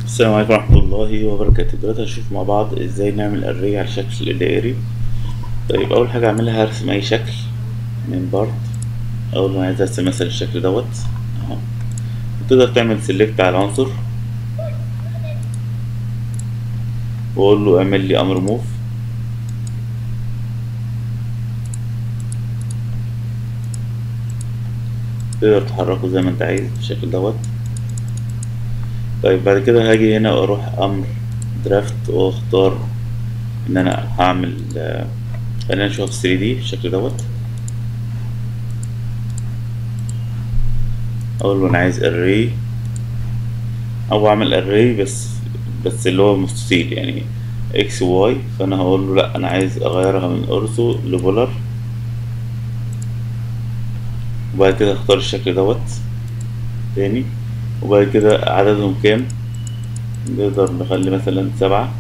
السلام عليكم ورحمة الله وبركاته. دلوقتي هنشوف مع بعض ازاي نعمل اري على الشكل الدائري. طيب اول حاجة اعملها هرسم اي شكل من بارت. اول ما عايز ارسم مثلا الشكل دوت اهو، تقدر تعمل سيلكت على العنصر واقول له اعمل لي امر موف. تقدر تحركه زي ما انت عايز بالشكل دوت. طيب بعد كده هاجي هنا واروح امر درافت واختار ان انا هعمل خلينا نشوف 3D بالشكل دوت. اقول له انا عايز array او اعمل array بس اللي هو مستطيل يعني اكس وواي، فانا هقول له لا انا عايز اغيرها من اورثو لبولار. وبعد كده اختار الشكل دوت تاني، وبعد كده عددهم كام، نقدر نخلي مثلا 7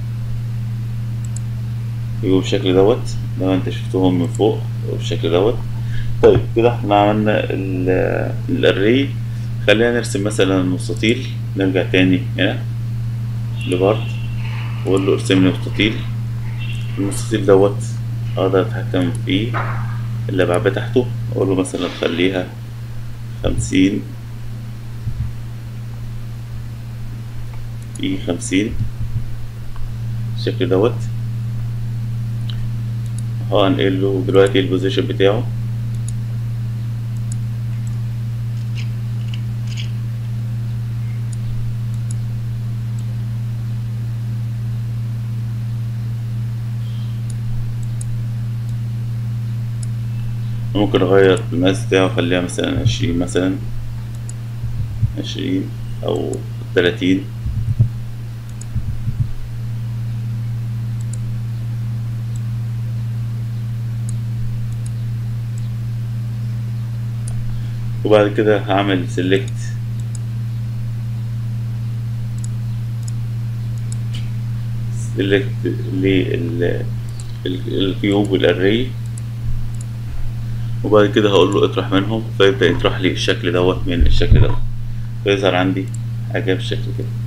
يبقوا بالشكل دوت لو انت شفتهم من فوق بالشكل دوت. طيب كده احنا عملنا الاري. خلينا نرسم مثلا مستطيل. نرجع تاني هنا لبارت واقول له ارسم لي مستطيل. المستطيل دوت اقدر اتحكم فيه الابعاد بتاعته، اقول له مثلا خليها 50 في 50 بالشكل دوت. هنقل له دلوقتي البوزيشن بتاعه. ممكن اغير المقاس بتاعه اخليها مثلا 20 مثلا 20 او 30. وبعد كده هعمل سيلكت للكيوب والاري، وبعد كده هقول له اطرح منهم فيبدأ يطرح لي الشكل دوت من الشكل دوت، فيظهر عندي حاجة بالشكل كده.